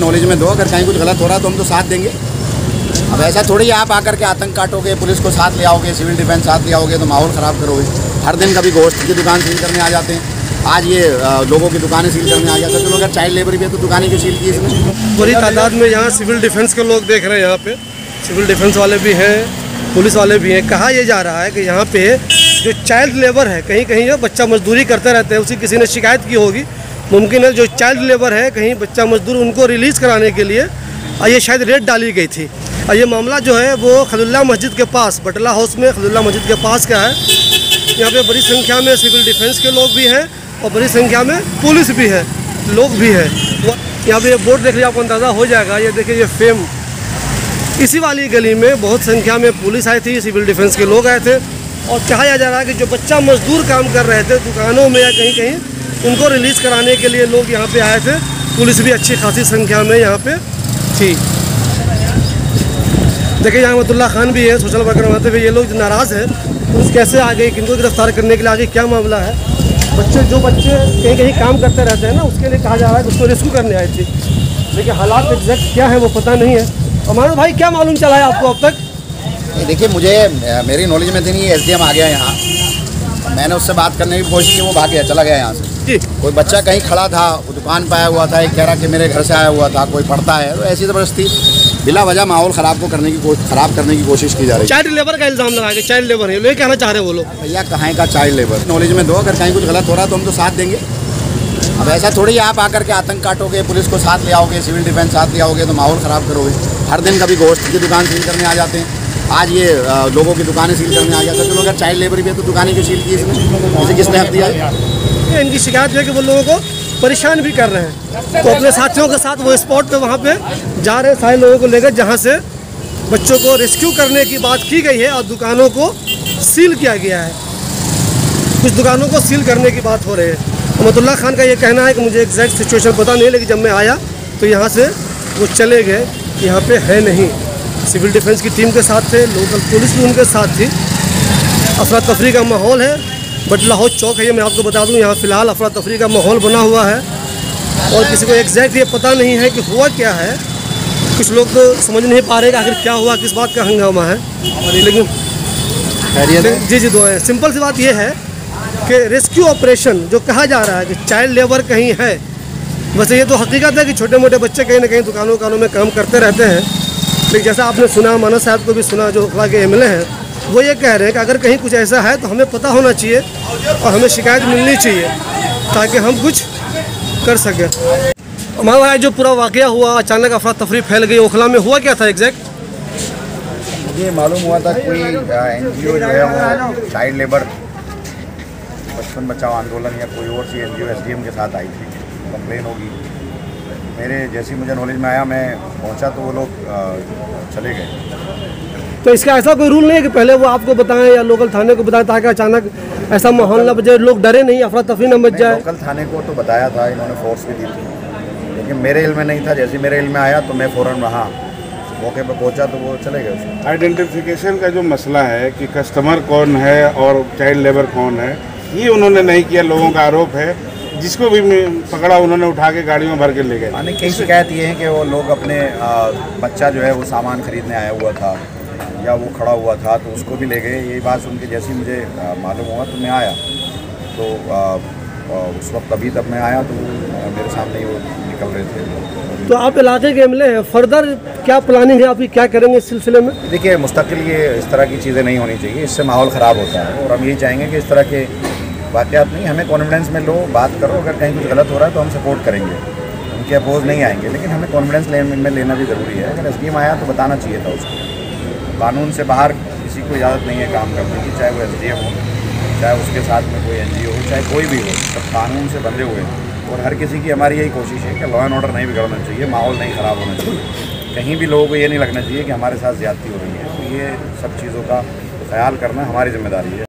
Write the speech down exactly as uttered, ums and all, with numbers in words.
Knowledge में दो, अगर कहीं कुछ गलत हो रहा है तो हम तो साथ देंगे। अब ऐसा थोड़ी है आप आकर के आतंक काटोगे, पुलिस को साथ ले आओगे, सिविल डिफेंस साथ ले आओगे तो माहौल ख़राब करोगे। हर दिन कभी गोश्त की दुकान सील करने आ जाते हैं, आज ये लोगों की दुकानें सील करने आ जाते हैं। चलो अगर चाइल्ड लेबर भी है तो दुकानें क्यों सील की इसमें? बड़ी तादाद में यहाँ सिविल डिफेंस के लोग देख रहे हैं, यहाँ पे सिविल डिफेंस वाले भी हैं, पुलिस वाले भी हैं। कहा यह जा रहा है कि यहाँ पे जो चाइल्ड लेबर है, कहीं कहीं जो बच्चा मजदूरी करते रहते हैं, उसी किसी ने शिकायत की होगी, मुमकिन है जो चाइल्ड लेबर है कहीं बच्चा मजदूर, उनको रिलीज़ कराने के लिए ये शायद रेड डाली गई थी। और ये मामला जो है वो खलीलुल्लाह मस्जिद के पास, बटला हाउस में खलीलुल्लाह मस्जिद के पास का है। यहाँ पे बड़ी संख्या में सिविल डिफेंस के लोग भी हैं और बड़ी संख्या में पुलिस भी है, लोग भी है। यहाँ पे ये बोर्ड देख लिया आपको अंदाज़ा हो जाएगा। ये देखिए ये फेम, इसी वाली गली में बहुत संख्या में पुलिस आई थी, सिविल डिफेंस के लोग आए थे और कहा जा रहा है कि जो बच्चा मजदूर काम कर रहे थे दुकानों में या कहीं कहीं, उनको रिलीज़ कराने के लिए लोग यहाँ पे आए थे। पुलिस भी अच्छी खासी संख्या में यहाँ पे थी। देखिए यहाँ रहमतुल्लाह खान भी है, सोशल वर्कर बनाते हुए। ये लोग नाराज़ हैं, पुलिस कैसे आ गई, किनको गिरफ्तार करने के लिए आगे, क्या मामला है? बच्चे जो बच्चे कहीं कहीं काम करते रहते हैं ना, उसके लिए कहा जा रहा है कि उसको रेस्क्यू करने आए थे। देखिए हालात एग्जैक्ट क्या है वो पता नहीं है। हमारे भाई क्या मालूम चला है आपको अब तक? देखिए मुझे मेरी नॉलेज में थी नहीं, एस डी एम आ गया यहाँ, मैंने उससे बात करने की कोशिश की, वो भाग गया, चला गया यहाँ से। कोई बच्चा कहीं खड़ा था, वो दुकान पर आया हुआ था, एक कह रहा कि मेरे घर से आया हुआ था, कोई पढ़ता है, तो ऐसी ज़बरदस्ती बिला वजह माहौल ख़राब को करने की ख़राब करने की कोशिश की जा रही है। चाइल्ड लेबर का इल्ज़ाम लगा के चाइल्ड लेबर है, ये कहना चाह रहे हैं वो लोग। भैया कहाँ का चाइल्ड लेबर? नॉलेज में दो, अगर कहीं कुछ गलत हो रहा है तो हम तो साथ देंगे। अब ऐसा थोड़ी है आप आकर के आतंक काटोगे, पुलिस को साथ ले आओगे, सिविल डिफेंस साथ ले आओगे तो माहौल ख़राब करोगे। हर दिन कभी गोश्त की दुकान सील करने आ जाते हैं, आज ये लोगों की दुकानें सील करने आ जाते हैं। चलो अगर चाइल्ड लेबर भी है तो दुकानें क्यों सील की इसमें? मुझे किसने हक दिया है? इनकी शिकायत है कि वो लोगों को परेशान भी कर रहे हैं, तो अपने साथियों के साथ वो स्पॉट पे वहाँ पे जा रहे हैं सारे लोगों को लेकर, जहाँ से बच्चों को रेस्क्यू करने की बात की गई है और दुकानों को सील किया गया है। कुछ दुकानों को सील करने की बात हो रही है। रहमतुल्लाह खान का ये कहना है कि मुझे एग्जैक्ट सिचुएशन पता नहीं, लेकिन जब मैं आया तो यहाँ से वो चले गए, यहाँ पे है नहीं। सिविल डिफेंस की टीम के साथ थे, लोकल पुलिस भी उनके साथ थी। अफरा तफरी का माहौल है, बटला हाउस चौक है ये, मैं आपको बता दूं, यहाँ फ़िलहाल अफरा तफरी का माहौल बना हुआ है और किसी को एग्जैक्ट ये पता नहीं है कि हुआ क्या है। कुछ लोग तो समझ नहीं पा रहे कि आखिर क्या हुआ, किस बात का हंगामा है। लेकिन जी जी दो है, सिंपल सी बात ये है कि रेस्क्यू ऑपरेशन जो कहा जा रहा है कि चाइल्ड लेबर कहीं है, वैसे ये तो हकीकत है कि छोटे मोटे बच्चे कहीं ना कहीं दुकानों दुकानों में काम करते रहते हैं। लेकिन जैसा आपने सुना, माना साहब को भी सुना, जो अखला के एम एल ए हैं, वो ये कह रहे हैं कि अगर कहीं कुछ ऐसा है तो हमें पता होना चाहिए और हमें शिकायत मिलनी चाहिए ताकि हम कुछ कर सकें। हमारा भाई जो पूरा वाक़या हुआ, अचानक अफरा तफरी फैल गई, ओखला में हुआ क्या था एग्जैक्ट? मुझे मालूम हुआ था कोई एन जी ओ जो है वो चाइल्ड लेबर बचपन बचाओ आंदोलन या कोई और सी N G O S D M के साथ आई थी, कंप्लेन होगी। मेरे जैसे मुझे नॉलेज में आया, मैं पहुंचा तो वो लोग चले गए। तो इसका ऐसा कोई रूल नहीं है कि पहले वो आपको बताएं या लोकल थाने को बताएं ताकि अचानक ऐसा माहौल ना बचे, लोग डरे नहीं, अफरा तफरी न मच जाए? लोकल थाने को तो बताया था, इन्होंने फोर्स भी दी थी, लेकिन मेरे इल्म में नहीं था। जैसे मेरे इल्म में आया तो मैं फ़ौरन वहाँ मौके पर पहुँचा तो वो चले गए। आइडेंटिफिकेशन का जो मसला है कि कस्टमर कौन है और चाइल्ड लेबर कौन है, ये उन्होंने नहीं किया। लोगों का आरोप है, जिसको भी पकड़ा उन्होंने उठा के गाड़ियों में भर के ले गए। यानी कई शिकायत ये है कि वो लोग अपने आ, बच्चा जो है वो सामान खरीदने आया हुआ था या वो खड़ा हुआ था तो उसको भी ले गए। यही बात सुन के जैसे मुझे मालूम हुआ तो मैं आया, तो आ, आ, उस वक्त अभी तब मैं आया तो मेरे सामने ही वो निकल रहे थे। तो आप इलाके के एमएलए हैं, फर्दर क्या प्लानिंग है आपकी, क्या करेंगे इस सिलसिले में? देखिए मुस्तकिल ये इस तरह की चीज़ें नहीं होनी चाहिए, इससे माहौल ख़राब होता है और हम यही चाहेंगे कि इस तरह के वाक़यात नहीं, हमें कॉन्फिडेंस में लो, बात करो। अगर कहीं कुछ गलत हो रहा है तो हम सपोर्ट करेंगे, उनके अपोज नहीं आएंगे, लेकिन हमें कॉन्फिडेंस में लेना भी ज़रूरी है। अगर एस डी एम आया तो बताना चाहिए था उसको। कानून से बाहर किसी को इजाज़त नहीं है काम करने की, चाहे वो एस डी एम हो, चाहे उसके साथ में कोई एन जी ओ हो, चाहे कोई भी हो, सब कानून से बंधे हुए हैं। और हर किसी की हमारी यही कोशिश है कि लॉ एंड ऑर्डर नहीं बिगड़ना चाहिए, माहौल नहीं ख़राब होना चाहिए, कहीं भी लोगों को ये नहीं लगना चाहिए कि हमारे साथ ज़्यादती हो रही है। तो ये सब चीज़ों का ख्याल करना हमारी जिम्मेदारी है।